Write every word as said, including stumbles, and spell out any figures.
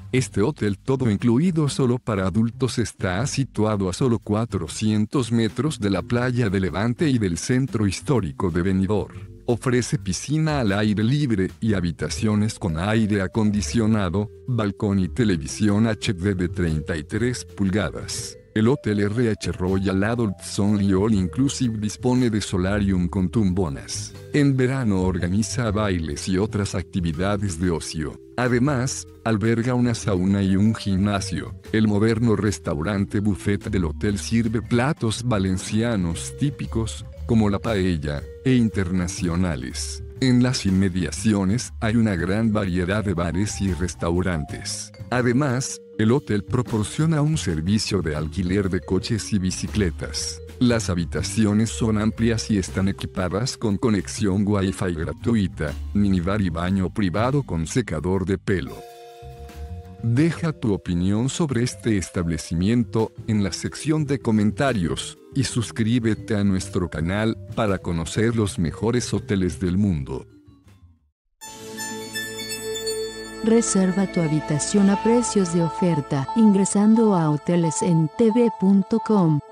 Este hotel todo incluido solo para adultos está situado a solo cuatrocientos metros de la playa de Levante y del centro histórico de Benidorm. Ofrece piscina al aire libre y habitaciones con aire acondicionado, balcón y televisión H D de treinta y tres pulgadas. El Hotel R H Royal Adults Only All Inclusive dispone de solarium con tumbonas. En verano organiza bailes y otras actividades de ocio. Además, alberga una sauna y un gimnasio. El moderno restaurante buffet del hotel sirve platos valencianos típicos, como la paella, e internacionales. En las inmediaciones hay una gran variedad de bares y restaurantes. Además, el hotel proporciona un servicio de alquiler de coches y bicicletas. Las habitaciones son amplias y están equipadas con conexión Wi-Fi gratuita, minibar y baño privado con secador de pelo. Deja tu opinión sobre este establecimiento en la sección de comentarios y suscríbete a nuestro canal para conocer los mejores hoteles del mundo. Reserva tu habitación a precios de oferta ingresando a hoteles en t v punto com.